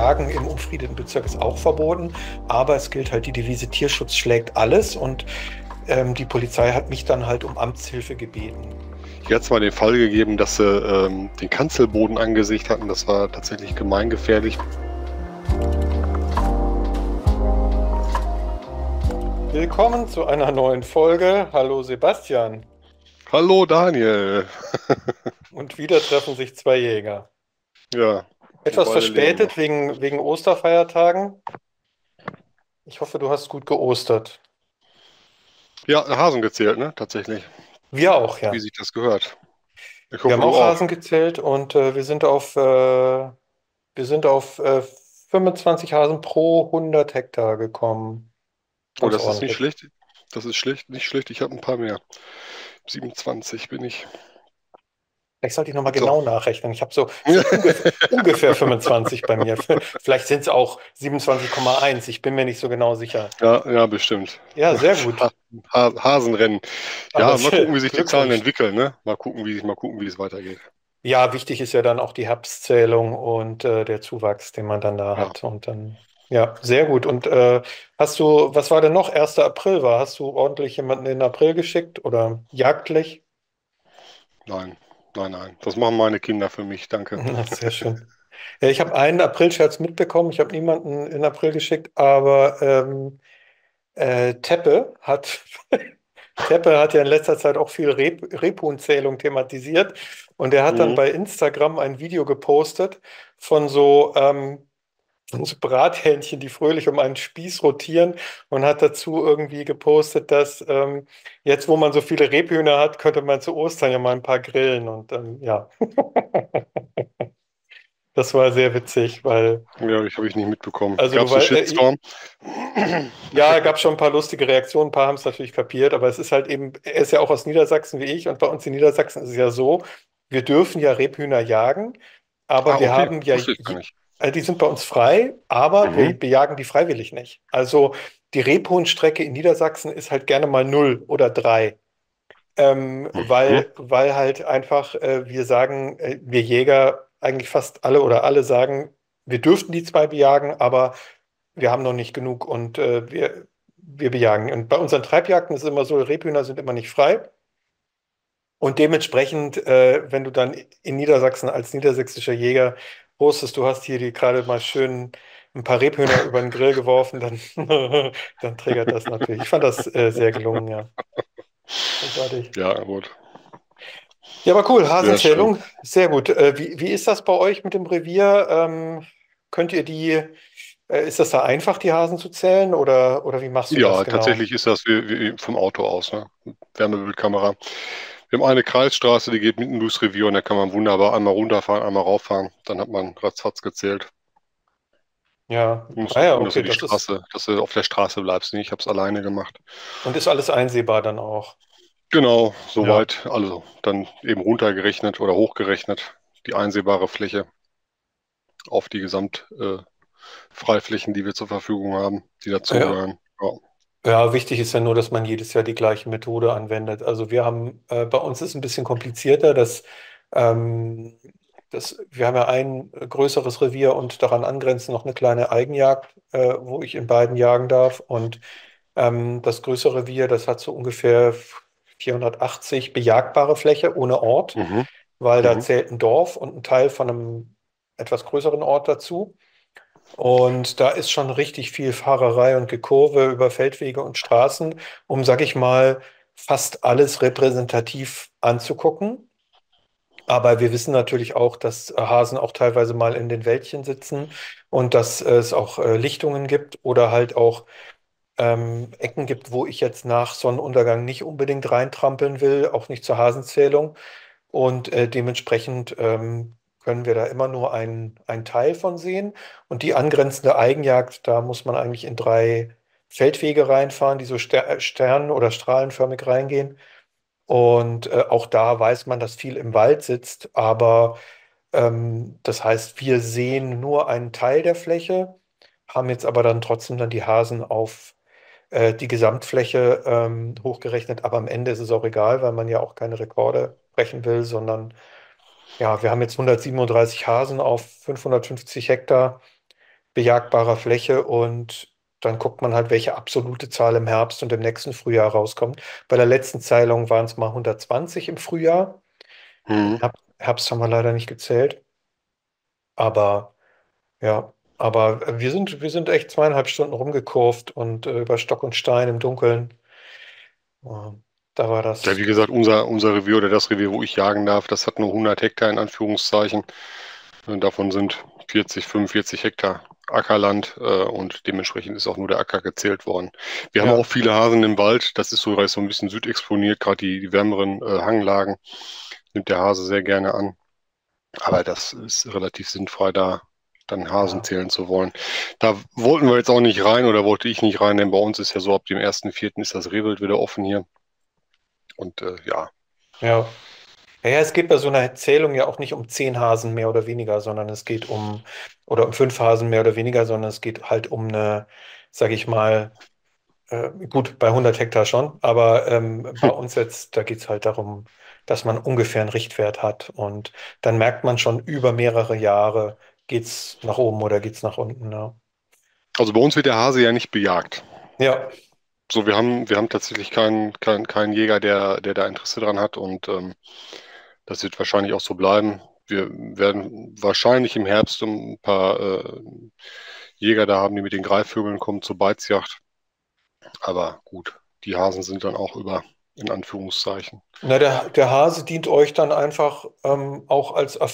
Jagen im umfriedeten Bezirk ist auch verboten, aber es gilt halt die Devise Tierschutz schlägt alles und die Polizei hat mich dann halt um Amtshilfe gebeten. Hier hat es mal den Fall gegeben, dass sie den Kanzelboden angesicht hatten. Das war tatsächlich gemeingefährlich. Willkommen zu einer neuen Folge. Hallo Sebastian. Hallo Daniel. Und wieder treffen sich zwei Jäger. Ja, wir Etwas beide leben verspätet noch. wegen Osterfeiertagen. Ich hoffe, du hast gut geostert. Ja, Hasen gezählt, ne? Tatsächlich. Wir auch, Wie ja. sich das gehört. Ich Wir haben hoffe, du auch auch. Hasen gezählt und wir sind auf 25 Hasen pro 100 Hektar gekommen. Oh, Ganz das ist nicht ordentlich. schlecht. Das ist schlecht, nicht schlecht. Ich habe ein paar mehr. 27 bin ich. Vielleicht sollte ich nochmal So. genau nachrechnen. Es sind ungefähr 25 bei mir. Vielleicht sind es auch 27,1. Ich bin mir nicht so genau sicher. Ja, ja, bestimmt. Ja, sehr gut. Hasenrennen. Aber Ja, mal gucken, wie sich die Zahlen Glückwunsch. entwickeln, ne? Mal gucken, wie es weitergeht. Ja, wichtig ist ja dann auch die Herbstzählung und der Zuwachs, den man dann da Ja, hat. Und dann, ja, sehr gut. Und was war denn noch? 1. April war? Hast du ordentlich jemanden in den April geschickt oder jagdlich? nein, nein. Das machen meine Kinder für mich, danke. Sehr schön. Ja, ich habe einen Aprilscherz mitbekommen. Ich habe niemanden in April geschickt, aber Teppe hat, Teppe hat ja in letzter Zeit auch viel Rebhuhnzählung thematisiert. Und er hat dann Mhm. bei Instagram ein Video gepostet von so Brathähnchen, die fröhlich um einen Spieß rotieren und hat dazu irgendwie gepostet, dass jetzt, wo man so viele Rebhühner hat, könnte man zu Ostern ja mal ein paar grillen. Und ja, das war sehr witzig, weil, Ja, habe ich nicht mitbekommen. also Gab du es einen weißt, Shitstorm? ja, gab schon ein paar lustige Reaktionen, ein paar haben es natürlich kapiert, aber es ist halt eben, er ist ja auch aus Niedersachsen wie ich und bei uns in Niedersachsen ist es ja so, wir dürfen ja Rebhühner jagen, aber Ah, wir okay. haben ja, Wusste ich gar nicht. die sind bei uns frei, aber wir Mhm. bejagen die freiwillig nicht. Also die Rebhuhnstrecke in Niedersachsen ist halt gerne mal 0 oder 3, Mhm. weil halt einfach wir sagen, wir Jäger eigentlich fast alle oder alle sagen, wir dürften die zwei bejagen, aber wir haben noch nicht genug und wir bejagen. Und bei unseren Treibjagden ist es immer so, Rebhühner sind immer nicht frei. Und dementsprechend, wenn du dann in Niedersachsen als niedersächsischer Jäger postest, du hast hier die gerade mal schön ein paar Rebhühner über den Grill geworfen, dann, dann triggert das natürlich. Ich fand das sehr gelungen, ja. Großartig. Ja, gut. Ja, aber cool, Sehr schön. Hasenzählung, sehr gut. Wie ist das bei euch mit dem Revier? Könnt ihr ist das da einfach, die Hasen zu zählen oder wie machst du das Ja, genau? tatsächlich ist das wie vom Auto aus, ne? Wärmebildkamera. Wir haben eine Kreisstraße, die geht mitten durchs Revier und da kann man wunderbar einmal runterfahren, einmal rauffahren. Dann hat man ratzfatz gezählt. Ja, Du musst ah nur ja, gucken, okay, das ist, dass du auf der Straße bleibst. Ich habe es alleine gemacht. und ist alles einsehbar dann auch. Genau, Ja, soweit. Also dann eben runtergerechnet oder hochgerechnet die einsehbare Fläche auf die Freiflächen, die wir zur Verfügung haben, die ja, dazugehören. Ja. ja, wichtig ist ja nur, dass man jedes Jahr die gleiche Methode anwendet. Also bei uns ist es ein bisschen komplizierter, ähm, wir haben ja ein größeres Revier und daran angrenzend noch eine kleine Eigenjagd, wo ich in beiden jagen darf. Und das größere Revier, das hat so ungefähr 480 bejagbare Fläche ohne Ort, Mhm. weil da Mhm. zählt ein Dorf und ein Teil von einem etwas größeren Ort dazu. Und da ist schon richtig viel Fahrerei und Gekurve über Feldwege und Straßen, um, sag ich mal, fast alles repräsentativ anzugucken. Aber wir wissen natürlich auch, dass Hasen auch teilweise mal in den Wäldchen sitzen und dass es auch Lichtungen gibt oder halt auch Ecken gibt, wo ich jetzt nach Sonnenuntergang nicht unbedingt reintrampeln will, auch nicht zur Hasenzählung. Und dementsprechend können wir da immer nur einen Teil von sehen. Und die angrenzende Eigenjagd, da muss man eigentlich in 3 Feldwege reinfahren, die so stern- oder strahlenförmig reingehen. Und auch da weiß man, dass viel im Wald sitzt, aber das heißt, wir sehen nur einen Teil der Fläche, haben jetzt aber dann trotzdem dann die Hasen auf die Gesamtfläche hochgerechnet. Aber am Ende ist es auch egal, weil man ja auch keine Rekorde brechen will, sondern ja, wir haben jetzt 137 Hasen auf 550 Hektar. bejagbarer Fläche und dann guckt man halt, welche absolute Zahl im Herbst und im nächsten Frühjahr rauskommt. Bei der letzten Zählung waren es mal 120 im Frühjahr. Im Mhm. Herbst haben wir leider nicht gezählt, aber ja. Aber wir sind echt 2,5 Stunden rumgekurvt und über Stock und Stein im Dunkeln. Ja, da war Ja, das. wie gesagt, unser Revier oder das Revier, wo ich jagen darf, das hat nur 100 Hektar in Anführungszeichen. Und davon sind 40, 45 Hektar Ackerland und dementsprechend ist auch nur der Acker gezählt worden. Wir haben auch Ja, viele Hasen im Wald, das ist so ein bisschen südexponiert, gerade die wärmeren Hanglagen nimmt der Hase sehr gerne an. Aber das ist relativ sinnfrei, da dann Hasen ja, zählen zu wollen. Da wollten wir jetzt auch nicht rein oder wollte ich nicht rein, denn bei uns ist ja so, ab dem 1.4. ist das Rehwild wieder offen hier. Und ja, ja. Ja, ja, es geht bei so einer Zählung ja auch nicht um 10 Hasen mehr oder weniger, sondern es geht oder um 5 Hasen mehr oder weniger, sondern es geht halt um eine, sage ich mal, gut, bei 100 Hektar schon, aber bei uns jetzt, da geht es halt darum, dass man ungefähr einen Richtwert hat und dann merkt man schon über mehrere Jahre, geht's nach oben oder geht's nach unten. Ja, also bei uns wird der Hase ja nicht bejagt. ja, So, wir haben tatsächlich keinen Jäger, der da Interesse dran hat und das wird wahrscheinlich auch so bleiben. Wir werden wahrscheinlich im Herbst ein paar Jäger da haben, die mit den Greifvögeln kommen zur Beizjagd. Aber gut, die Hasen sind dann auch über, in Anführungszeichen. na, der Hase dient euch dann einfach auch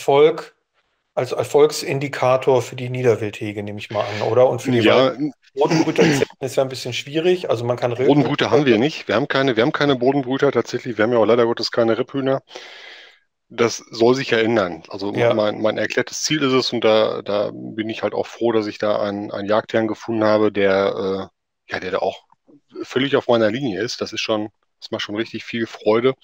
als Erfolgsindikator für die Niederwildhege, nehme ich mal an, oder? Und für die Ja, Bodenbrüter zählen ist ja ein bisschen schwierig. Also man kann Bodenbrüter haben wir Wildbrüter. nicht. Wir haben keine Bodenbrüter tatsächlich. Wir haben ja auch leider Gottes keine Rebhühner. Das soll sich ja ändern. Also Ja, mein erklärtes Ziel ist es, und da bin ich halt auch froh, dass ich da einen Jagdherrn gefunden habe, der da auch völlig auf meiner Linie ist. Das macht schon richtig viel Freude.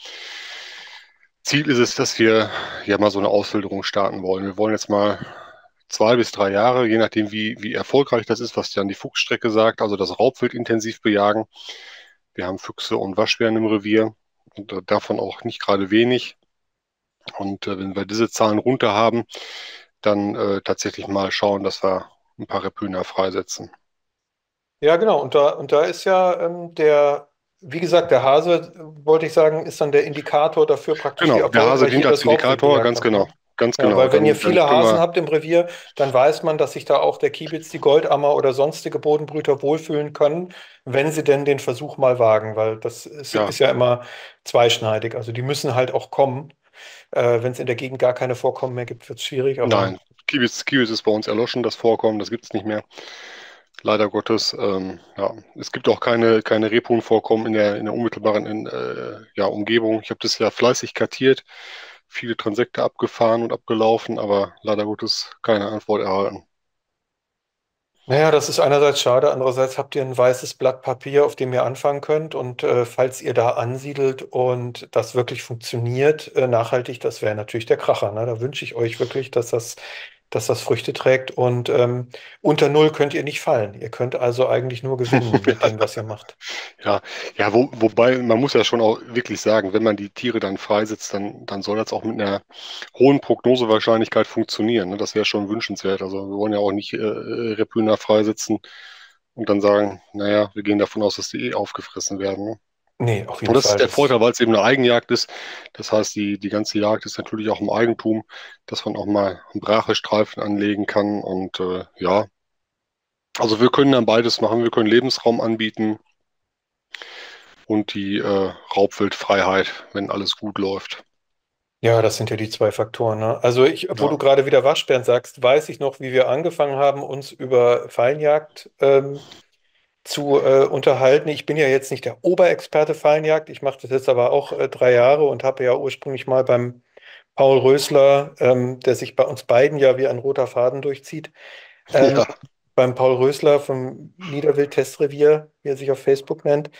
Ziel ist es, dass wir ja mal so eine Auswilderung starten wollen. Wir wollen jetzt mal 2 bis 3 Jahre, je nachdem, wie erfolgreich das ist, was dann die Fuchsstrecke sagt, also das Raubwild intensiv bejagen. Wir haben Füchse und Waschbären im Revier und davon auch nicht gerade wenig. Und wenn wir diese Zahlen runter haben, dann tatsächlich mal schauen, dass wir ein paar Rebhühner freisetzen. ja, genau. Und da ist ja wie gesagt, der Hase, wollte ich sagen, ist dann der Indikator dafür praktisch, wie Genau, der Hase erfolgreich dient ihr als das Raubwild Indikator, bejagt ganz habt, genau, ne? ganz Ja, genau. weil wenn ihr Dann viele können Hasen wir, habt im Revier, dann weiß man, dass sich da auch der Kiebitz, die Goldammer oder sonstige Bodenbrüter wohlfühlen können, wenn sie denn den Versuch mal wagen, weil das ja, ist ja immer zweischneidig. Also die müssen halt auch kommen. Wenn es in der Gegend gar keine Vorkommen mehr gibt, wird es schwierig, aber nein, Kiebitz ist bei uns erloschen, das Vorkommen, das gibt es nicht mehr. Leider Gottes. Ja, es gibt auch keine Rebhuhnvorkommen in der unmittelbaren ja, Umgebung. Ich habe das ja fleißig kartiert, viele Transekte abgefahren und abgelaufen, aber leider Gottes keine Antwort erhalten. naja, das ist einerseits schade, andererseits habt ihr ein weißes Blatt Papier, auf dem ihr anfangen könnt. Und falls ihr da ansiedelt und das wirklich funktioniert, nachhaltig, das wäre natürlich der Kracher. Ne? Da wünsche ich euch wirklich, dass das Früchte trägt. Und unter Null könnt ihr nicht fallen. Ihr könnt also eigentlich nur gewinnen mit dem, was ihr macht. Ja, ja, wobei man muss ja schon auch wirklich sagen, wenn man die Tiere dann freisetzt, dann soll das auch mit einer hohen Prognosewahrscheinlichkeit funktionieren. Ne? Das wäre schon wünschenswert. Also wir wollen ja auch nicht Rebhühner freisetzen und dann sagen, naja, wir gehen davon aus, dass die eh aufgefressen werden. Ne? Nee, auf jeden Und das ist Fall. der Vorteil, weil es eben eine Eigenjagd ist. Das heißt, die ganze Jagd ist natürlich auch im Eigentum, dass man auch mal einen Brachestreifen anlegen kann. Und ja, also wir können dann beides machen. Wir können Lebensraum anbieten und die Raubwildfreiheit, wenn alles gut läuft. Ja, das sind ja die zwei Faktoren. Ne? Also wo du Ja, gerade wieder Waschbären sagst, weiß ich noch, wie wir angefangen haben, uns über Fallenjagd zu unterhalten. Ich bin ja jetzt nicht der Oberexperte Fallenjagd. Ich mache das jetzt aber auch 3 Jahre und habe ja ursprünglich mal beim Paul Rösler, der sich bei uns beiden ja wie ein roter Faden durchzieht, ähm, ja, beim Paul Rösler vom Niederwild-Testrevier, wie er sich auf Facebook nennt,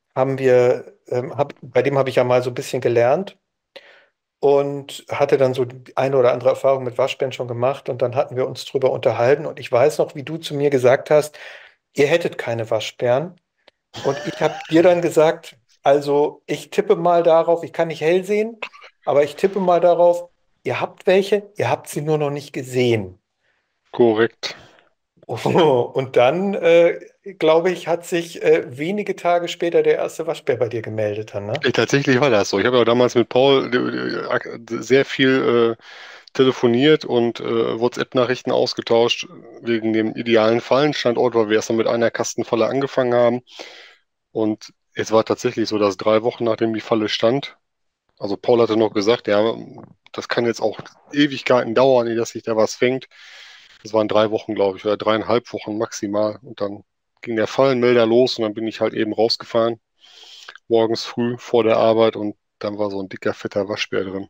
bei dem habe ich ja mal so ein bisschen gelernt und hatte dann so die eine oder andere Erfahrung mit Waschbären schon gemacht und dann hatten wir uns drüber unterhalten und ich weiß noch, wie du zu mir gesagt hast, ihr hättet keine Waschbären. Und ich habe dir dann gesagt, also ich tippe mal darauf, ich kann nicht hell sehen, aber ich tippe mal darauf, ihr habt welche, ihr habt sie nur noch nicht gesehen. korrekt. Und dann, glaube ich, hat sich wenige Tage später der erste Waschbär bei dir gemeldet dann, ne? Tatsächlich war das so. Ich habe ja damals mit Paul sehr viel telefoniert und WhatsApp-Nachrichten ausgetauscht wegen dem idealen Fallenstandort, weil wir erst mal mit einer Kastenfalle angefangen haben. Und es war tatsächlich so, dass 3 Wochen nachdem die Falle stand, also Paul hatte noch gesagt, ja, das kann jetzt auch Ewigkeiten dauern, ehe dass sich da was fängt. Das waren 3 Wochen, glaube ich, oder 3,5 Wochen maximal. Und dann ging der Fallenmelder los und dann bin ich halt eben rausgefahren, morgens früh vor der Arbeit und dann war so ein dicker, fetter Waschbär drin.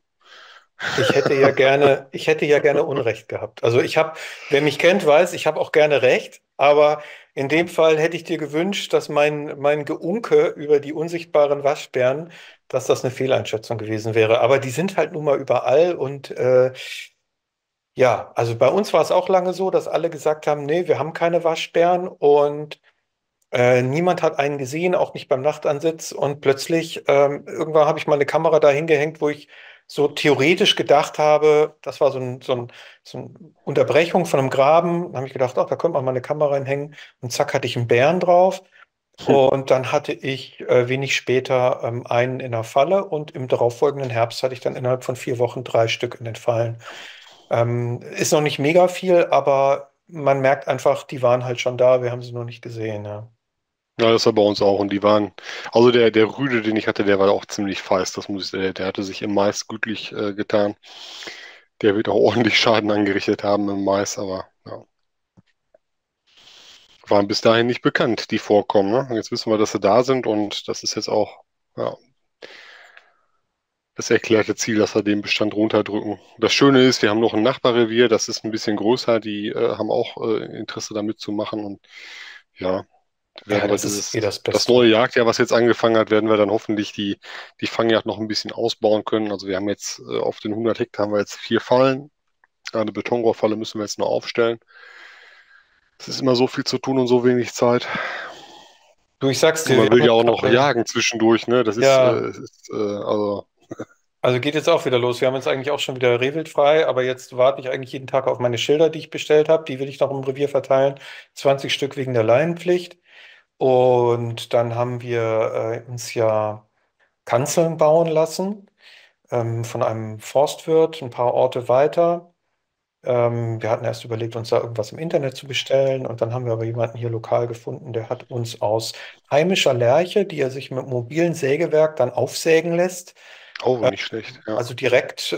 Ich hätte ja gerne Unrecht gehabt. Also wer mich kennt, weiß, ich habe auch gerne Recht, aber in dem Fall hätte ich dir gewünscht, dass mein Geunke über die unsichtbaren Waschbären, dass das eine Fehleinschätzung gewesen wäre. Aber die sind halt nun mal überall und ja, also bei uns war es auch lange so, dass alle gesagt haben, nee, wir haben keine Waschbären und niemand hat einen gesehen, auch nicht beim Nachtansitz. Und plötzlich, irgendwann habe ich mal eine Kamera da hingehängt, wo ich so theoretisch gedacht habe, das war so eine Unterbrechung von einem Graben. Da habe ich gedacht, ach, da könnte man mal eine Kamera hinhängen. Und zack, hatte ich einen Bären drauf. Und dann hatte ich wenig später einen in der Falle und im darauffolgenden Herbst hatte ich dann innerhalb von 4 Wochen 3 Stück in den Fallen. Ist noch nicht mega viel, aber man merkt einfach, die waren halt schon da, wir haben sie noch nicht gesehen. Ja. Ja, das war bei uns auch. Und die waren, also der Rüde, den ich hatte, der war auch ziemlich feist, das muss ich sagen. Der hatte sich im Mais gütlich getan. Der wird auch ordentlich Schaden angerichtet haben im Mais, aber ja, waren bis dahin nicht bekannt, die vorkommen. Ne? Und jetzt wissen wir, dass sie da sind und das ist jetzt auch ja, das erklärte Ziel, dass wir den Bestand runterdrücken. Das Schöne ist, wir haben noch ein Nachbarrevier, das ist ein bisschen größer, die haben auch Interesse damit zu machen und ja, Ja, werden wir das ist eh das das Beste. neue Jagdjahr, was jetzt angefangen hat, werden wir dann hoffentlich die Fangjagd noch ein bisschen ausbauen können. Also wir haben jetzt auf den 100 Hektar haben wir jetzt 4 Fallen. Eine Betonrohrfalle müssen wir jetzt noch aufstellen. Es ist immer so viel zu tun und so wenig Zeit. Du, ich sag's Und dir, wir man will haben ja jetzt auch noch gerade, jagen zwischendurch, ne? ja, Also, also geht jetzt auch wieder los. Wir haben jetzt eigentlich auch schon wieder rehwildfrei, aber jetzt warte ich eigentlich jeden Tag auf meine Schilder, die ich bestellt habe. Die will ich noch im Revier verteilen. 20 Stück wegen der Laienpflicht. Und dann haben wir uns ja Kanzeln bauen lassen von einem Forstwirt, ein paar Orte weiter. Wir hatten erst überlegt, uns da irgendwas im Internet zu bestellen und dann haben wir aber jemanden hier lokal gefunden, der hat uns aus heimischer Lärche, die er sich mit mobilen Sägewerk dann aufsägen lässt, oh, nicht schlecht, ja. also direkt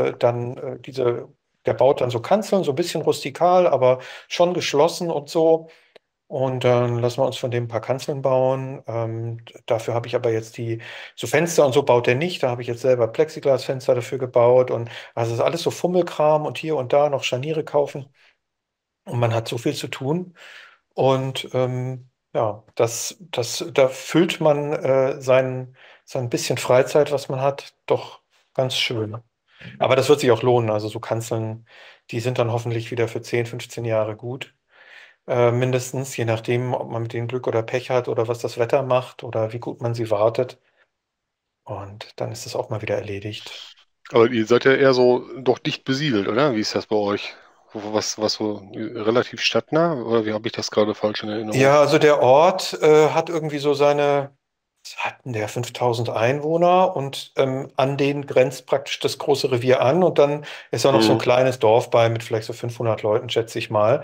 der baut dann so Kanzeln, so ein bisschen rustikal, aber schon geschlossen und so. Und dann lassen wir uns von dem ein paar Kanzeln bauen. Dafür habe ich aber jetzt so Fenster und so baut er nicht. Da habe ich jetzt selber Plexiglasfenster dafür gebaut und also es ist alles so Fummelkram und hier und da noch Scharniere kaufen. Und man hat so viel zu tun. Und ja, da füllt man sein bisschen Freizeit, was man hat, doch ganz schön. Aber das wird sich auch lohnen. Also so Kanzeln, die sind dann hoffentlich wieder für 10, 15 Jahre gut. Mindestens, je nachdem, ob man mit denen Glück oder Pech hat oder was das Wetter macht oder wie gut man sie wartet. Und dann ist es auch mal wieder erledigt. Aber ihr seid ja eher so doch dicht besiedelt, oder? Wie ist das bei euch? Was so relativ stadtnah? Oder wie habe ich das gerade falsch in Erinnerung? Ja, also der Ort hat irgendwie so was hat denn der 5000 Einwohner und an den grenzt praktisch das große Revier an und dann ist da noch so ein Mhm. kleines Dorf bei mit vielleicht so 500 Leuten, schätze ich mal.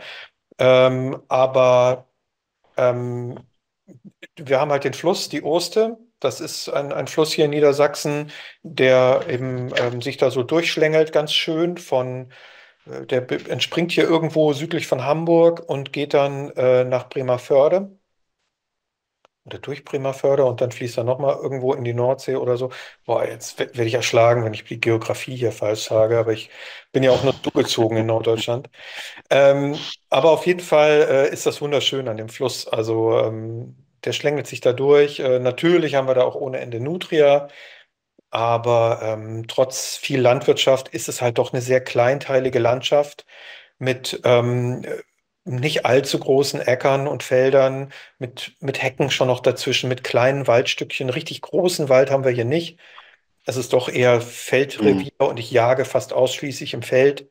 Aber ähm, wir haben halt den Fluss, die Oste. Das ist ein Fluss hier in Niedersachsen, der eben sich da so durchschlängelt, ganz schön entspringt hier irgendwo südlich von Hamburg und geht dann nach Bremervörde oder durch Bremervörde und dann fließt er nochmal irgendwo in die Nordsee oder so. Boah, jetzt werde ich erschlagen, wenn ich die Geografie hier falsch sage, aber ich bin ja auch nur zugezogen in Norddeutschland. Aber auf jeden Fall ist das wunderschön an dem Fluss. Also der schlängelt sich da durch. Natürlich haben wir da auch ohne Ende Nutria, aber trotz viel Landwirtschaft ist es halt doch eine sehr kleinteilige Landschaft mit nicht allzu großen Äckern und Feldern, mit Hecken schon noch dazwischen, mit kleinen Waldstückchen. Richtig großen Wald haben wir hier nicht. Es ist doch eher Mhm. Feldrevier und ich jage fast ausschließlich im Feld.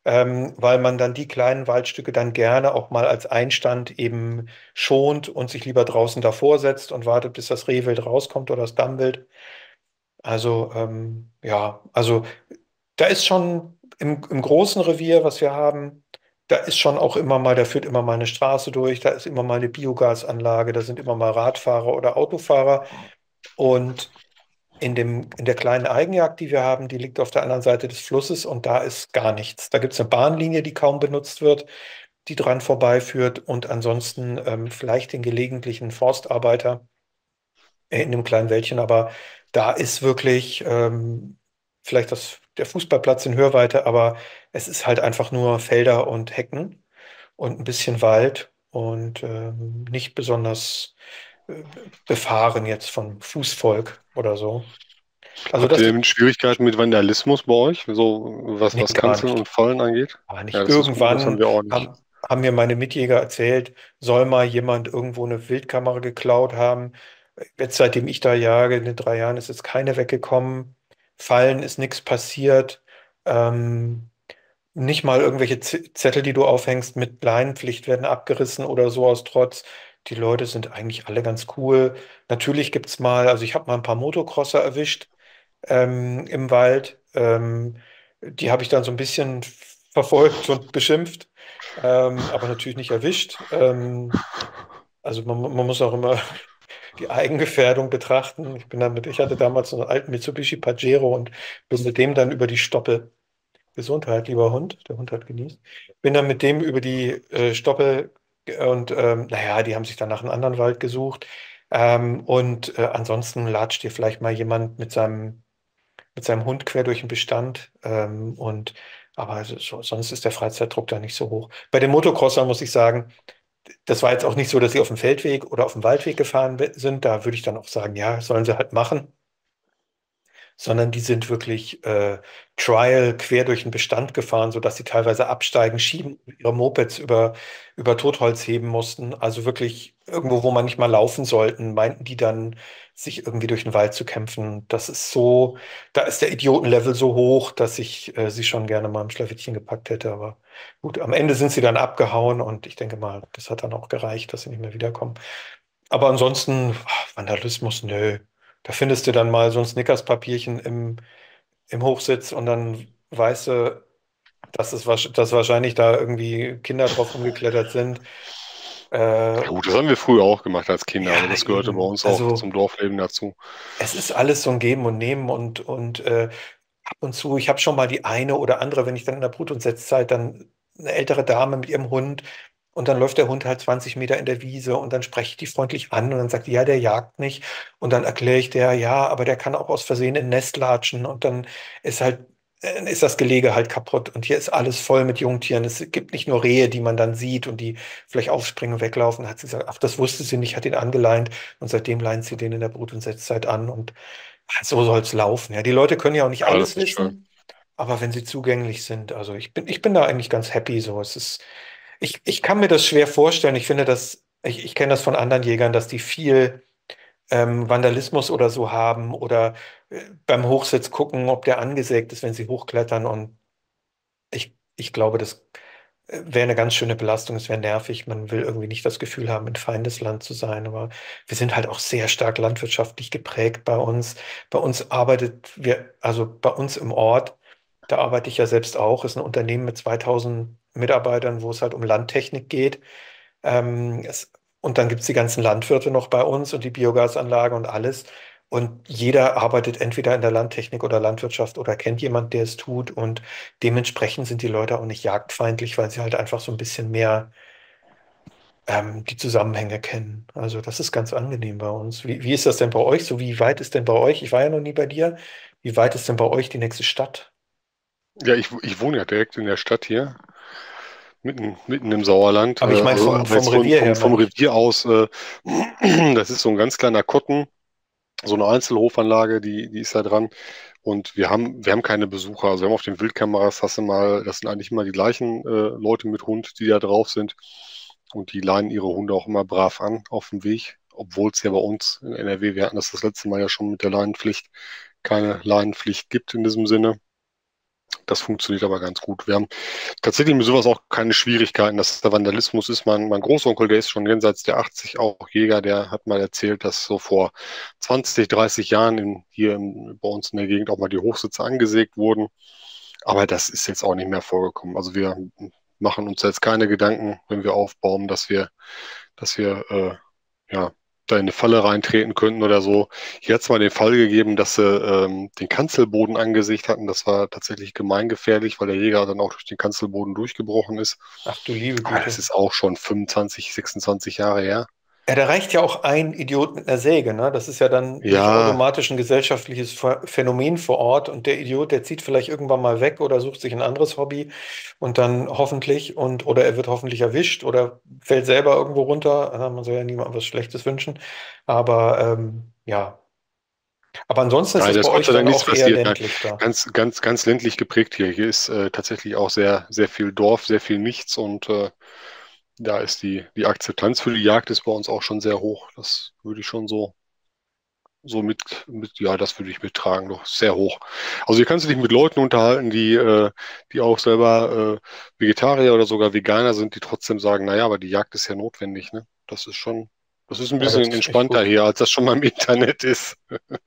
weil man dann die kleinen Waldstücke dann gerne auch mal als Einstand eben schont und sich lieber draußen davor setzt und wartet, bis das Rehwild rauskommt oder das Dammwild. Also ja, also da ist schon im großen Revier, was wir haben, da ist schon auch immer mal, da führt immer mal eine Straße durch, da ist immer mal eine Biogasanlage, da sind immer mal Radfahrer oder Autofahrer. Und in der kleinen Eigenjagd, die wir haben, die liegt auf der anderen Seite des Flusses und da ist gar nichts. Da gibt es eine Bahnlinie, die kaum benutzt wird, die dran vorbeiführt und ansonsten vielleicht den gelegentlichen Forstarbeiter in dem kleinen Wäldchen, aber da ist wirklich vielleicht der Fußballplatz in Hörweite, aber es ist halt einfach nur Felder und Hecken und ein bisschen Wald und nicht besonders äh, befahren jetzt von Fußvolk oder so. Also Habt ihr das, denn Schwierigkeiten mit Vandalismus bei euch? So was, nee, was gar Kanzeln nicht. und Fallen angeht? Aber Ja, nicht. das ist gut, das haben Irgendwann wir auch nicht. haben mir meine Mitjäger erzählt, soll mal jemand irgendwo eine Wildkamera geklaut haben. Jetzt, seitdem ich da jage, in den 3 Jahren, ist jetzt keine weggekommen. Fallen ist nichts passiert. Ähm, Nicht mal irgendwelche Zettel, die du aufhängst mit Leinenpflicht werden abgerissen oder so aus Trotz. Die Leute sind eigentlich alle ganz cool. Natürlich gibt es mal, also ich habe mal ein paar Motocrosser erwischt im Wald. Die habe ich dann so ein bisschen verfolgt und beschimpft, aber natürlich nicht erwischt. Also man muss auch immer die Eigengefährdung betrachten. Ich hatte damals so einen alten Mitsubishi Pajero und bin mit dem dann über die Stoppel, Gesundheit, lieber Hund, der Hund hat genießt, bin dann mit dem über die Stoppel und naja, die haben sich dann nach einem anderen Wald gesucht. Und ansonsten latscht dir vielleicht mal jemand mit seinem Hund quer durch den Bestand. Aber sonst ist der Freizeitdruck da nicht so hoch. Bei den Motocrossern muss ich sagen, das war jetzt auch nicht so, dass sie auf dem Feldweg oder auf dem Waldweg gefahren sind. Da würde ich dann auch sagen, ja, sollen sie halt machen, sondern die sind wirklich Trial quer durch den Bestand gefahren, sodass sie teilweise absteigen, schieben, ihre Mopeds über Totholz heben mussten. Also wirklich irgendwo, wo man nicht mal laufen sollten, meinten die dann, sich irgendwie durch den Wald zu kämpfen. Das ist so, da ist der Idiotenlevel so hoch, dass ich sie schon gerne mal im Schlawittchen gepackt hätte. Aber gut, am Ende sind sie dann abgehauen und ich denke mal, das hat dann auch gereicht, dass sie nicht mehr wiederkommen. Aber ansonsten, Vandalismus, nö. Da findest du dann mal so ein Snickers-Papierchen im Hochsitz und dann weißt du, dass wahrscheinlich da irgendwie Kinder drauf rumgeklettert sind. Ja Äh, gut, das haben wir früher auch gemacht als Kinder. Also ja, das gehörte bei eben. uns auch Also zum Dorfleben dazu. es ist alles so ein Geben und Nehmen und ab und zu, ich habe schon mal die eine oder andere, wenn ich dann in der Brut- und Setzzeit dann eine ältere Dame mit ihrem Hund und dann läuft der Hund halt 20 Meter in der Wiese und dann spreche ich die freundlich an und dann sagt die, ja, der jagt nicht. Und dann erkläre ich der, ja, aber der kann auch aus Versehen in ein Nest latschen und dann ist halt, ist das Gelege halt kaputt. Und hier ist alles voll mit Jungtieren. Es gibt nicht nur Rehe, die man dann sieht und die vielleicht aufspringen und weglaufen. Hat sie gesagt, ach, das wusste sie nicht, hat ihn angeleint und seitdem leint sie den in der Brut- und Setzzeit an und so soll es laufen. Ja, die Leute können ja auch nicht Ja, das alles ist schön. wissen, aber wenn sie zugänglich sind, also ich bin da eigentlich ganz happy so. Ich kann mir das schwer vorstellen. Ich finde ich kenne das von anderen Jägern, dass die viel Vandalismus oder so haben oder beim Hochsitz gucken, ob der angesägt ist, wenn sie hochklettern. Und ich glaube, das wäre eine ganz schöne Belastung. Es wäre nervig. Man will irgendwie nicht das Gefühl haben, in Feindesland zu sein. Aber wir sind halt auch sehr stark landwirtschaftlich geprägt bei uns. Also bei uns im Ort, da arbeite ich ja selbst auch, ist ein Unternehmen mit 2000 Mitarbeitern, wo es halt um Landtechnik geht. Und dann gibt es die ganzen Landwirte noch bei uns und die Biogasanlage und alles. Und jeder arbeitet entweder in der Landtechnik oder Landwirtschaft oder kennt jemand, der es tut. Und dementsprechend sind die Leute auch nicht jagdfeindlich, weil sie halt einfach so ein bisschen mehr die Zusammenhänge kennen. Also das ist ganz angenehm bei uns. Wie ist das denn bei euch? So, wie weit ist denn bei euch? Ich war ja noch nie bei dir. Wie weit ist denn bei euch die nächste Stadt? Ja, ich wohne ja direkt in der Stadt hier, mitten im Sauerland. Aber ich meine Also aber vom jetzt Revier her, vom meine ich. Revier aus, das ist so ein ganz kleiner Kotten, so eine Einzelhofanlage, die ist da dran. Und wir haben keine Besucher. Also wir haben auf den Wildkameras, hast du mal, das sind eigentlich immer die gleichen Leute mit Hund, die da drauf sind. Und die leihen ihre Hunde auch immer brav an auf dem Weg. Obwohl es ja bei uns in NRW, wir hatten das letzte Mal ja schon mit der Leinenpflicht, keine Leinenpflicht gibt in diesem Sinne. Das funktioniert aber ganz gut. Wir haben tatsächlich mit sowas auch keine Schwierigkeiten, dass der Vandalismus ist. Mein Großonkel, der ist schon jenseits der 80, auch Jäger, der hat mal erzählt, dass so vor 20, 30 Jahren bei uns in der Gegend auch mal die Hochsitze angesägt wurden. Aber das ist jetzt auch nicht mehr vorgekommen. Also wir machen uns jetzt keine Gedanken, wenn wir aufbauen, dass wir ja, da in eine Falle reintreten könnten oder so. Hier hat es mal den Fall gegeben, dass sie den Kanzelboden angesägt hatten. Das war tatsächlich gemeingefährlich, weil der Jäger dann auch durch den Kanzelboden durchgebrochen ist. Ach du liebe Aber das Güte. ist auch schon 25, 26 Jahre her. Ja, da reicht ja auch ein Idiot mit einer Säge, ne? Das ist ja dann nicht Ja, automatisch ein gesellschaftliches Phänomen vor Ort und der Idiot, der zieht vielleicht irgendwann mal weg oder sucht sich ein anderes Hobby und dann hoffentlich oder er wird hoffentlich erwischt oder fällt selber irgendwo runter. Man soll ja niemandem was Schlechtes wünschen. Aber ja. Aber ansonsten ist nein, es da bei ist Gott euch sei dann Dank nichts auch eher passiert. Nein, ländlich da. ganz, ganz, ganz ländlich geprägt hier. Hier ist tatsächlich auch sehr, sehr viel Dorf, sehr viel Nichts und da ist die Akzeptanz für die Jagd ist bei uns auch schon sehr hoch. Das würde ich schon so ja, das würde ich mittragen, doch sehr hoch. Also hier kannst du dich mit Leuten unterhalten, die auch selber Vegetarier oder sogar Veganer sind, die trotzdem sagen, naja, aber die Jagd ist ja notwendig, ne? Das ist ein Ja, das bisschen ist echt entspannter gut. hier, als das schon mal im Internet ist.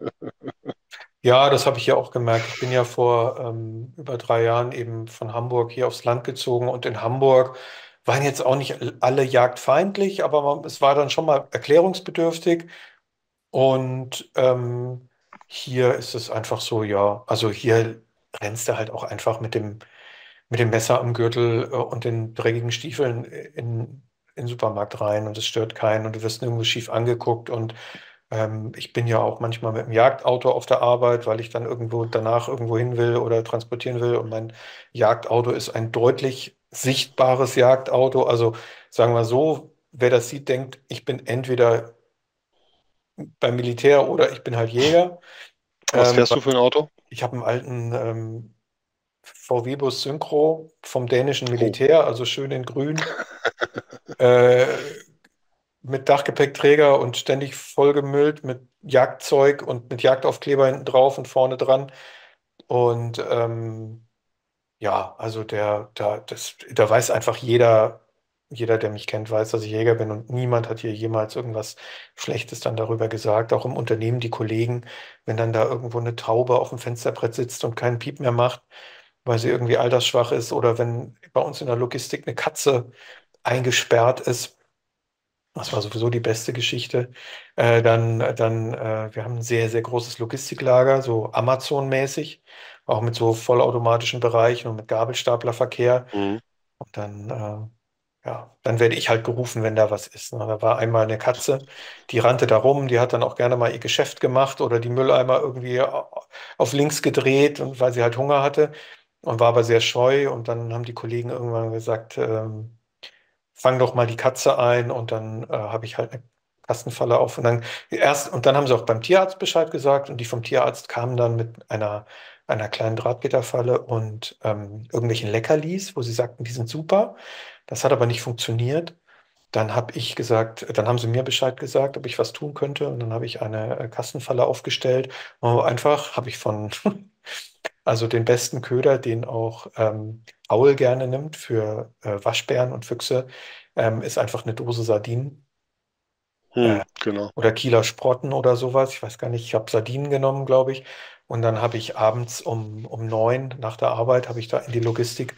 Ja, das habe ich ja auch gemerkt. Ich bin ja vor über 3 Jahren eben von Hamburg hier aufs Land gezogen und in Hamburg waren jetzt auch nicht alle jagdfeindlich, aber es war dann schon mal erklärungsbedürftig und hier ist es einfach so, ja, also hier rennst du halt auch einfach mit dem Messer am Gürtel und den dreckigen Stiefeln in den Supermarkt rein und es stört keinen und du wirst nirgendwo schief angeguckt und ich bin ja auch manchmal mit dem Jagdauto auf der Arbeit, weil ich dann irgendwo danach irgendwo hin will oder transportieren will. Und mein Jagdauto ist ein deutlich sichtbares Jagdauto. Also sagen wir so, wer das sieht, denkt, ich bin entweder beim Militär oder ich bin halt Jäger. Was Ähm, fährst du für ein Auto? Ich habe einen alten VW-Bus Synchro vom dänischen Oh, Militär, also schön in grün. Äh, mit Dachgepäckträger und ständig vollgemüllt mit Jagdzeug und mit Jagdaufkleber hinten drauf und vorne dran. Und ja, also da weiß einfach jeder, der mich kennt, weiß, dass ich Jäger bin und niemand hat hier jemals irgendwas Schlechtes dann darüber gesagt. Auch im Unternehmen die Kollegen, wenn dann da irgendwo eine Taube auf dem Fensterbrett sitzt und keinen Piep mehr macht, weil sie irgendwie altersschwach ist oder wenn bei uns in der Logistik eine Katze eingesperrt ist. Das war sowieso die beste Geschichte. Wir haben ein sehr, sehr großes Logistiklager, so Amazon-mäßig, auch mit so vollautomatischen Bereichen und mit Gabelstaplerverkehr. mhm. Und dann werde ich halt gerufen, wenn da was ist. Ne? Da war einmal eine Katze, die rannte da rum, die hat dann auch gerne mal ihr Geschäft gemacht oder die Mülleimer irgendwie auf links gedreht und weil sie halt Hunger hatte und war aber sehr scheu. Und dann haben die Kollegen irgendwann gesagt, fang doch mal die Katze ein und dann habe ich halt eine Kastenfalle auf und dann haben sie auch beim Tierarzt Bescheid gesagt und die vom Tierarzt kamen dann mit einer kleinen Drahtgitterfalle und irgendwelchen Leckerlis, wo sie sagten, die sind super. Das hat aber nicht funktioniert. Dann habe ich gesagt, dann haben sie mir Bescheid gesagt, ob ich was tun könnte und dann habe ich eine Kastenfalle aufgestellt. Einfach habe ich von also den besten Köder, den auch Paul gerne nimmt für Waschbären und Füchse, ist einfach eine Dose Sardinen Genau. oder Kieler Sprotten oder sowas. Ich weiß gar nicht, ich habe Sardinen genommen, glaube ich. Und dann habe ich abends um 9 nach der Arbeit, habe ich da in die Logistik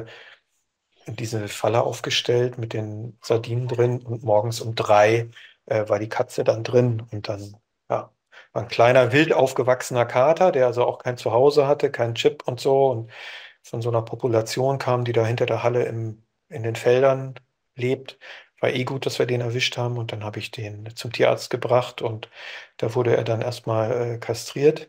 diese Falle aufgestellt mit den Sardinen drin und morgens um 3 war die Katze dann drin und dann, ja, war ein kleiner, wild aufgewachsener Kater, der also auch kein Zuhause hatte, keinen Chip und so und von so einer Population kam, die da hinter der Halle in den Feldern lebt. War eh gut, dass wir den erwischt haben und dann habe ich den zum Tierarzt gebracht und da wurde er dann erstmal kastriert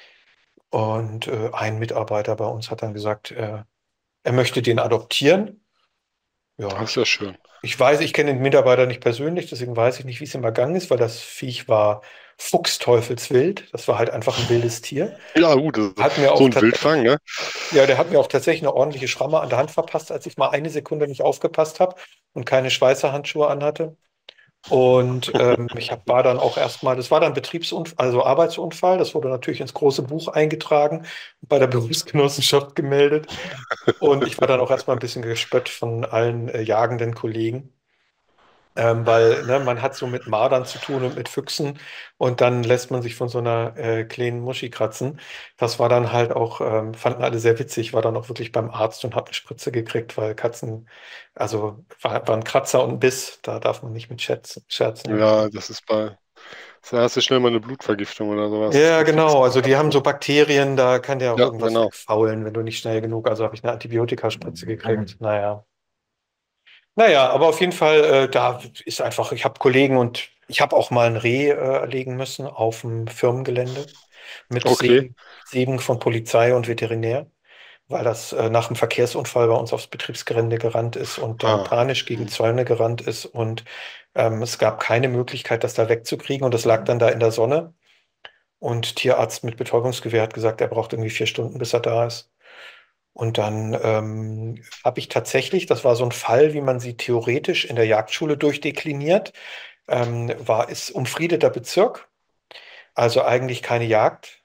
und ein Mitarbeiter bei uns hat dann gesagt, er möchte den adoptieren. Das Ja, ist ja schön. ich weiß, ich kenne den Mitarbeiter nicht persönlich, deswegen weiß ich nicht, wie es ihm ergangen ist, weil das Viech war fuchsteufelswild. Das war halt einfach ein wildes Tier. Ja, gut, Hat mir so auch ein Wildfang, ne? ja, der hat mir auch tatsächlich eine ordentliche Schramme an der Hand verpasst, als ich mal eine Sekunde nicht aufgepasst habe und keine Schweißerhandschuhe anhatte. Und war dann auch erstmal, das war dann Betriebsunfall, also Arbeitsunfall. Das wurde natürlich ins große Buch eingetragen, bei der Berufsgenossenschaft gemeldet. Und ich war dann auch erstmal ein bisschen gespött von allen jagenden Kollegen. Weil ne, man hat so mit Mardern zu tun und mit Füchsen und dann lässt man sich von so einer kleinen Muschi kratzen. Das war dann halt auch, fanden alle sehr witzig, war dann auch wirklich beim Arzt und hat eine Spritze gekriegt, weil Katzen, also war ein Kratzer und ein Biss, da darf man nicht mit scherzen Ja, irgendwie. das ist da hast du schnell mal eine Blutvergiftung oder sowas. Das Ja, geht fix. genau, also die haben so Bakterien, da kann dir auch Ja, irgendwas genau. wegfaulen, wenn du nicht schnell genug, also habe ich eine Antibiotikaspritze gekriegt. Naja. Naja, aber auf jeden Fall, da ist einfach, ich habe Kollegen und ich habe auch mal ein Reh erlegen müssen auf dem Firmengelände mit Okay. Segen von Polizei und Veterinär, weil das nach einem Verkehrsunfall bei uns aufs Betriebsgelände gerannt ist und dann Ah. panisch gegen Hm. Zäune gerannt ist und es gab keine Möglichkeit, das da wegzukriegen und es lag dann da in der Sonne und Tierarzt mit Betäubungsgewehr hat gesagt, er braucht irgendwie 4 Stunden, bis er da ist. Und dann habe ich tatsächlich, das war so ein Fall, wie man sie theoretisch in der Jagdschule durchdekliniert, ist umfriedeter Bezirk, also eigentlich keine Jagd.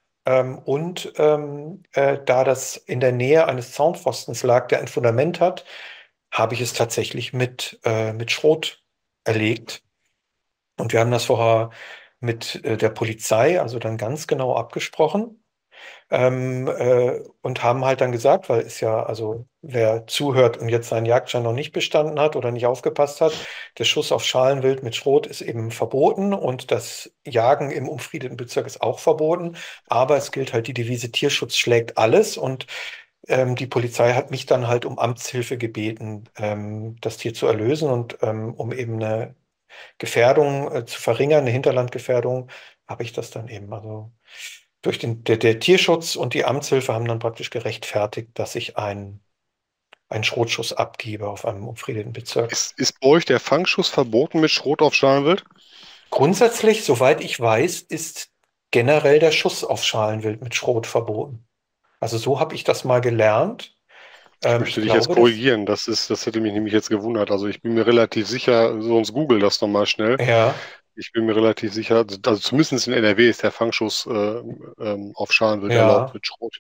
Da das in der Nähe eines Zaunpfostens lag, der ein Fundament hat, habe ich es tatsächlich mit Schrot erlegt. Und wir haben das vorher mit der Polizei, also dann ganz genau abgesprochen und haben halt dann gesagt, weil ist ja, also wer zuhört und jetzt seinen Jagdschein noch nicht bestanden hat oder nicht aufgepasst hat, der Schuss auf Schalenwild mit Schrot ist eben verboten und das Jagen im umfriedeten Bezirk ist auch verboten. Aber es gilt halt die Devise Tierschutz schlägt alles und die Polizei hat mich dann halt um Amtshilfe gebeten, das Tier zu erlösen und um eben eine Gefährdung zu verringern, eine Hinterlandgefährdung, habe ich das dann eben. Also der Tierschutz und die Amtshilfe haben dann praktisch gerechtfertigt, dass ich einen Schrotschuss abgebe auf einem umfriedeten Bezirk. Ist bei euch der Fangschuss verboten mit Schrot auf Schalenwild? Grundsätzlich, soweit ich weiß, ist generell der Schuss auf Schalenwild mit Schrot verboten. Also so habe ich das mal gelernt. Ich Ich möchte dich jetzt glaube, dass, korrigieren. Das hätte mich nämlich jetzt gewundert. Also ich bin mir relativ sicher, sonst google das nochmal schnell. ja, Ich bin mir relativ sicher, also zumindest in NRW ist der Fangschuss auf Schalenwild erlaubt ja. mit Schrot.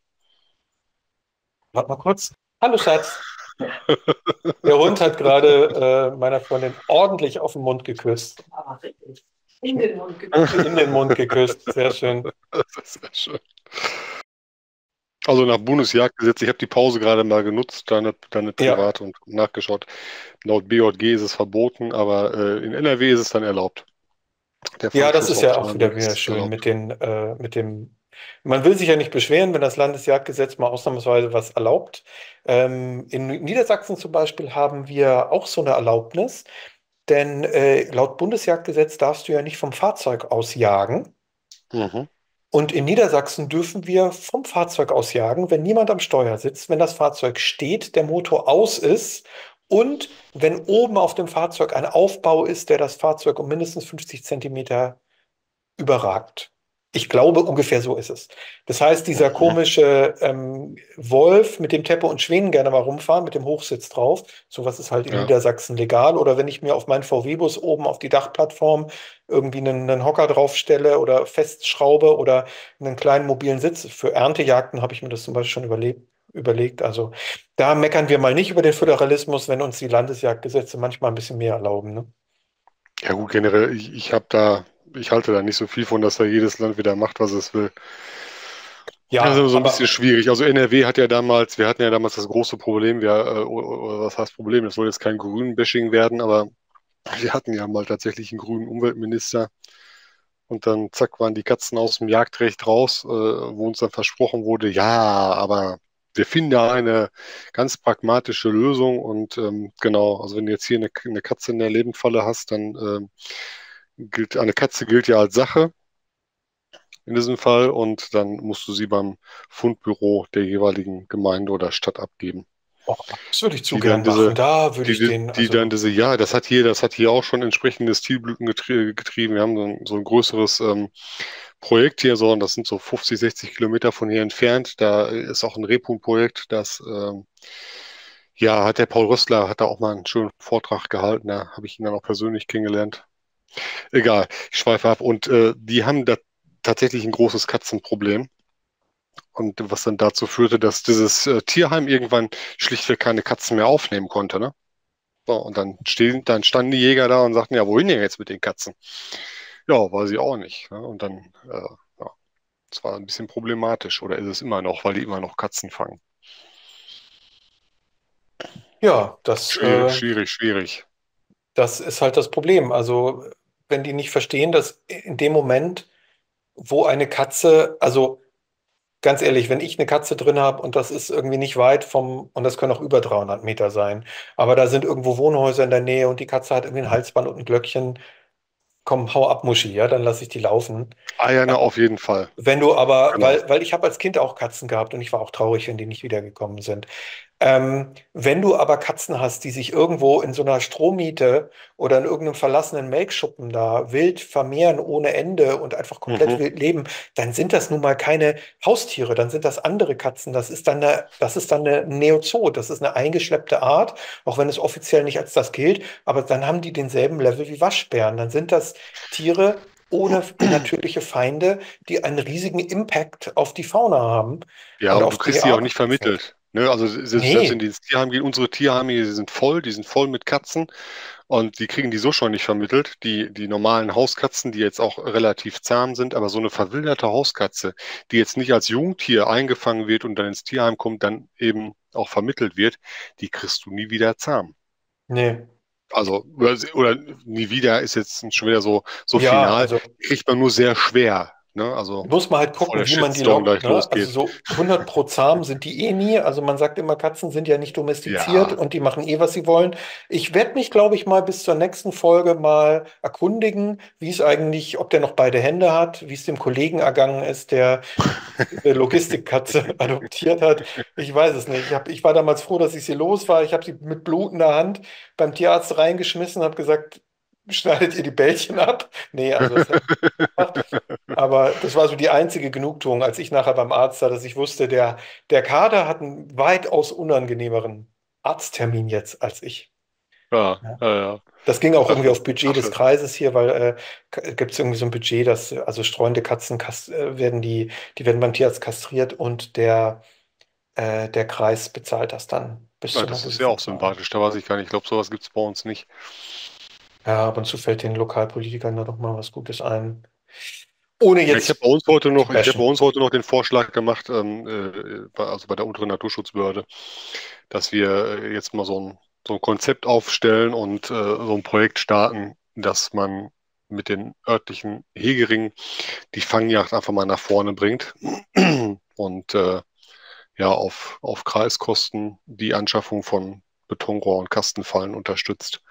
Warte mal kurz. Hallo Schatz. Der Hund hat gerade meiner Freundin ordentlich auf den Mund geküsst. Aber richtig. In den Mund geküsst. In den Mund geküsst. Sehr schön. Das ist sehr schön. Also nach Bundesjagdgesetz, ich habe die Pause gerade mal genutzt, deine Ja, privat und nachgeschaut. Laut BJG ist es verboten, aber in NRW ist es dann erlaubt. Der ja, das Fangschuss ist auf ja auch Schalenwild wieder ist schön erlaubt. mit dem. Man will sich ja nicht beschweren, wenn das Landesjagdgesetz mal ausnahmsweise was erlaubt. In Niedersachsen zum Beispiel haben wir auch so eine Erlaubnis, denn laut Bundesjagdgesetz darfst du ja nicht vom Fahrzeug aus jagen. Mhm. Und in Niedersachsen dürfen wir vom Fahrzeug aus jagen, wenn niemand am Steuer sitzt, wenn das Fahrzeug steht, der Motor aus ist und wenn oben auf dem Fahrzeug ein Aufbau ist, der das Fahrzeug um mindestens 50 Zentimeter überragt. Ich glaube, ungefähr so ist es. Das heißt, dieser Mhm. komische Wolf, mit dem Teppe und Schweden gerne mal rumfahren, mit dem Hochsitz drauf, sowas ist halt in Ja, Niedersachsen legal. Oder wenn ich mir auf meinen VW-Bus oben auf die Dachplattform irgendwie einen Hocker draufstelle oder festschraube oder einen kleinen mobilen Sitz. Für Erntejagden habe ich mir das zum Beispiel schon überlegt. Also da meckern wir mal nicht über den Föderalismus, wenn uns die Landesjagdgesetze manchmal ein bisschen mehr erlauben. Ne? ja gut, generell, ich halte da nicht so viel von, dass da jedes Land wieder macht, was es will. Das ist Ja, immer so ein bisschen aber schwierig. Also NRW hat ja damals, wir hatten ja damals das große Problem, oder was heißt Problem? Das soll jetzt kein Grün-Bashing werden, aber wir hatten ja mal tatsächlich einen grünen Umweltminister und dann zack waren die Katzen aus dem Jagdrecht raus, wo uns dann versprochen wurde, ja, aber wir finden da eine ganz pragmatische Lösung und genau, also wenn du jetzt hier eine Katze in der Lebendfalle hast, dann eine Katze gilt ja als Sache in diesem Fall und dann musst du sie beim Fundbüro der jeweiligen Gemeinde oder Stadt abgeben. oh, das würde ich zu Die dann gern machen. diese, Da würde ich den, die dann also, diese, ja, das hat hier auch schon entsprechende Stilblüten getrieben. Wir haben so ein größeres Projekt hier, so, und das sind so 50, 60 Kilometer von hier entfernt. Da ist auch ein Rebhuhn-Projekt, ja, hat der Paul Rössler, hat da auch mal einen schönen Vortrag gehalten. Da habe ich ihn dann auch persönlich kennengelernt. Egal, ich schweife ab. Und die haben da tatsächlich ein großes Katzenproblem. Und was dann dazu führte, dass dieses Tierheim irgendwann schlichtweg keine Katzen mehr aufnehmen konnte, ne? So, und dann standen die Jäger da und sagten, ja, wohin denn jetzt mit den Katzen? Ja, weiß ich auch nicht. Ne? Und dann, ja, es war ein bisschen problematisch, oder ist es immer noch, weil die immer noch Katzen fangen. Ja, Schwierig, schwierig, schwierig. das ist halt das Problem. Also, wenn die nicht verstehen, dass in dem Moment, wo eine Katze, also ganz ehrlich, wenn ich eine Katze drin habe und das ist irgendwie nicht weit vom, und das können auch über 300 Meter sein, aber da sind irgendwo Wohnhäuser in der Nähe und die Katze hat irgendwie ein Halsband und ein Glöckchen, komm, hau ab, Muschi, ja, dann lasse ich die laufen. Ah ja, na, auf jeden Fall. Wenn du aber, Genau. weil ich habe als Kind auch Katzen gehabt und ich war auch traurig, wenn die nicht wiedergekommen sind. Wenn du aber Katzen hast, die sich irgendwo in so einer Strohmiete oder in irgendeinem verlassenen Melkschuppen da wild vermehren ohne Ende und einfach komplett Mhm. wild leben, dann sind das nun mal keine Haustiere, dann sind das andere Katzen. Das ist dann eine Neozoo, das ist eine eingeschleppte Art, auch wenn es offiziell nicht als das gilt, aber dann haben die denselben Level wie Waschbären. Dann sind das Tiere ohne natürliche Feinde, die einen riesigen Impact auf die Fauna haben Ja, und und du auf die kriegst die auch nicht Artenvielfalt. vermittelt. Ne? Also selbst in Nee. dieses Tierheim gehen, unsere Tierheime, die sind voll mit Katzen und die kriegen die so schon nicht vermittelt. Die normalen Hauskatzen, die jetzt auch relativ zahm sind, aber so eine verwilderte Hauskatze, die jetzt nicht als Jungtier eingefangen wird und dann ins Tierheim kommt, dann eben auch vermittelt wird, die kriegst du nie wieder zahm. Nee. Also, oder nie wieder ist jetzt schon wieder so Ja, final, also kriegt man nur sehr schwer. Ne? Also, muss man halt bevor der gucken, wie man die Shitstorm lockt, gleich ne? Also losgeht. so 100 pro zahm sind die eh nie. Also man sagt immer, Katzen sind ja nicht domestiziert Ja. und die machen eh, was sie wollen. Ich werde mich, glaube ich, mal bis zur nächsten Folge mal erkundigen, wie es eigentlich, ob der noch beide Hände hat, wie es dem Kollegen ergangen ist, der diese Logistikkatze adoptiert hat. Ich weiß es nicht. Ich war damals froh, dass ich sie los war. Ich habe sie mit blutender Hand beim Tierarzt reingeschmissen, habe gesagt, schneidet ihr die Bällchen ab? Nee, also das hätte ich nicht gemacht. Aber das war so die einzige Genugtuung, als ich nachher beim Arzt war, dass ich wusste, der Kater hat einen weitaus unangenehmeren Arzttermin jetzt als ich. Ja, Ja. ja, ja. Das ging auch Ach, irgendwie auf Budget des ach, Kreises hier, weil gibt es irgendwie so ein Budget, dass also streunende Katzen werden die werden beim Tierarzt kastriert und der Kreis bezahlt das dann bis ja, zu einer das ist ja gewissen auch Zahl. sympathisch. Da weiß ich gar nicht. Ich glaube, sowas gibt es bei uns nicht. Ja, ab und zu fällt den Lokalpolitikern da doch mal was Gutes ein. Ohne Ja, jetzt zu ich habe bei bashen. uns heute noch den Vorschlag gemacht, also bei der unteren Naturschutzbehörde, dass wir jetzt mal so ein Konzept aufstellen und so ein Projekt starten, dass man mit den örtlichen Hegeringen die Fangjagd einfach mal nach vorne bringt und ja, auf Kreiskosten die Anschaffung von Betonrohr und Kastenfallen unterstützt.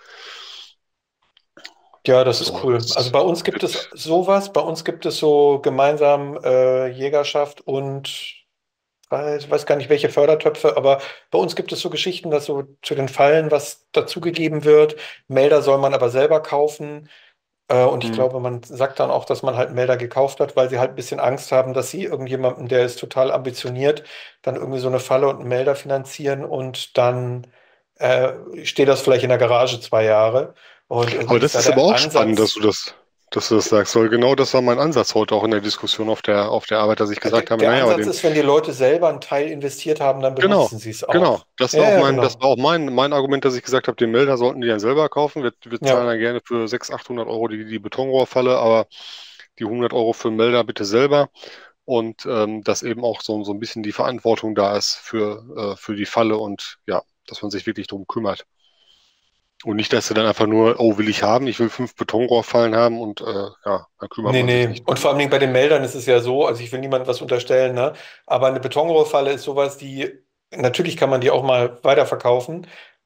Ja, das ist So, cool. Also das bei uns gibt es wird, sowas. Bei uns gibt es so gemeinsam Jägerschaft und ich weiß gar nicht, welche Fördertöpfe, aber bei uns gibt es so Geschichten, dass so zu den Fallen was dazugegeben wird. Melder soll man aber selber kaufen. Und ich hm, glaube, man sagt dann auch, dass man halt Melder gekauft hat, weil sie halt ein bisschen Angst haben, dass sie irgendjemanden, der ist total ambitioniert, dann irgendwie so eine Falle und einen Melder finanzieren und dann steht das vielleicht in der Garage 2 Jahre. Und aber irgendwie ist das da ist aber der auch spannend, Ansatz. dass du das sagst, weil genau das war mein Ansatz heute auch in der Diskussion auf der Arbeit, dass ich gesagt habe, Der naja, aber Ansatz den, ist, wenn die Leute selber einen Teil investiert haben, dann genau, benutzen sie es genau, auch. Ja, ja, das genau. war auch mein Argument, dass ich gesagt habe, den Melder sollten die dann selber kaufen. Wir zahlen Ja. dann gerne für 600, 800 Euro die Betonrohrfalle, aber die 100 Euro für den Melder bitte selber. Und dass eben auch so ein bisschen die Verantwortung da ist für die Falle und ja, dass man sich wirklich drum kümmert. Und nicht, dass du dann einfach nur, oh, will ich haben, ich will 5 Betonrohrfallen haben und ja, dann kümmert Nee, man sich nee. nicht Und drum. vor allen Dingen bei den Meldern ist es ja so, also ich will niemandem was unterstellen, ne? Aber eine Betonrohrfalle ist sowas, die, natürlich kann man die auch mal weiterverkaufen,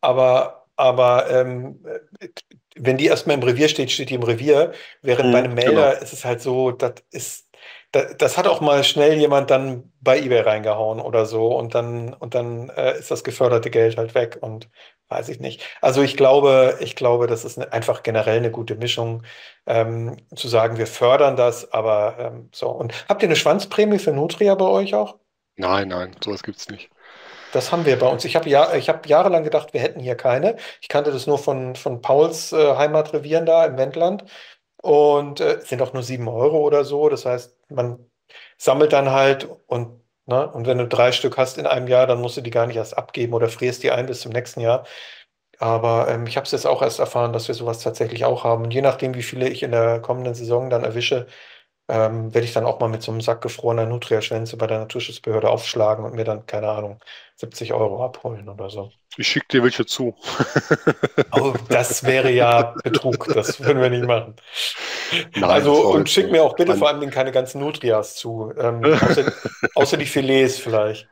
aber wenn die erstmal im Revier steht, steht die im Revier. Während bei Mhm, einem genau. Melder ist es halt so, das hat auch mal schnell jemand dann bei eBay reingehauen oder so und dann ist das geförderte Geld halt weg und weiß ich nicht. Also ich glaube, das ist einfach generell eine gute Mischung, zu sagen, wir fördern das, aber so. Und habt ihr eine Schwanzprämie für Nutria bei euch auch? Nein, nein, sowas gibt's nicht. Das haben wir bei uns. Ich hab jahrelang gedacht, wir hätten hier keine. Ich kannte das nur von Pauls Heimatrevieren da im Wendland. und es sind auch nur 7 Euro oder so. Das heißt, man sammelt dann halt und wenn du 3 Stück hast in einem Jahr, dann musst du die gar nicht erst abgeben oder frierst die ein bis zum nächsten Jahr. Aber ich habe es jetzt auch erst erfahren, dass wir sowas tatsächlich auch haben. Und je nachdem, wie viele ich in der kommenden Saison dann erwische, werde ich dann auch mal mit so einem Sack gefrorener Nutria-Schwänze bei der Naturschutzbehörde aufschlagen und mir dann, keine Ahnung, 70 Euro abholen oder so. Ich schicke dir welche zu. Oh, das wäre ja Betrug, das würden wir nicht machen. Nein, das Also, war und jetzt schick so. mir auch bitte An. vor allem keine ganzen Nutrias zu, außer die Filets vielleicht.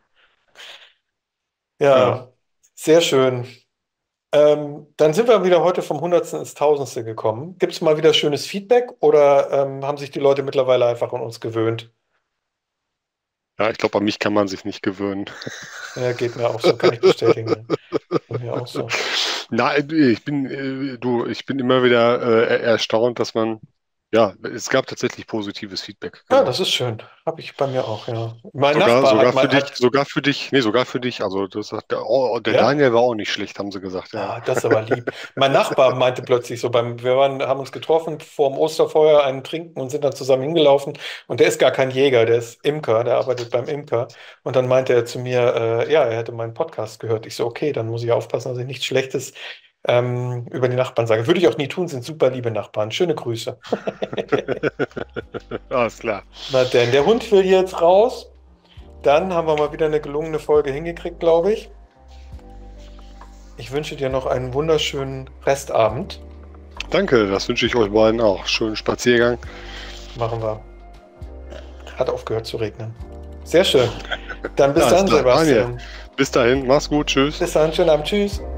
Ja. Ja, sehr schön. Dann sind wir wieder heute vom Hundertsten ins Tausendste gekommen. Gibt es mal wieder schönes Feedback oder haben sich die Leute mittlerweile einfach an uns gewöhnt? Ja, ich glaube, an mich kann man sich nicht gewöhnen. Ja, geht mir auch so, kann ich bestätigen. Ja. Geht mir auch so. Nein, ich bin immer wieder erstaunt, dass ja, es gab tatsächlich positives Feedback, Ja, genau. das ist schön. Habe ich bei mir auch, ja. Mein Nachbar hat mal, Sogar für dich. Also das hat der ja, Daniel war auch nicht schlecht, haben sie gesagt, ja. ah, das ist aber lieb. Mein Nachbar meinte plötzlich so, haben uns getroffen vor dem Osterfeuer, einen trinken und sind dann zusammen hingelaufen. Und der ist gar kein Jäger, der ist Imker, der arbeitet beim Imker. Und dann meinte er zu mir, ja, er hätte meinen Podcast gehört. Ich so, okay, dann muss ich aufpassen, dass ich nichts Schlechtes über die Nachbarn sage. Würde ich auch nie tun, sind super liebe Nachbarn. Schöne Grüße. Alles klar. Na denn, der Hund will jetzt raus. Dann haben wir mal wieder eine gelungene Folge hingekriegt, glaube ich. Ich wünsche dir noch einen wunderschönen Restabend. Danke, das wünsche ich euch beiden auch. Schönen Spaziergang. Machen wir. Hat aufgehört zu regnen. Sehr schön. Dann bis Alles dann, klar, Daniel. Sebastian. Bis dahin, mach's gut, tschüss. Bis dann, schönen Abend. Tschüss.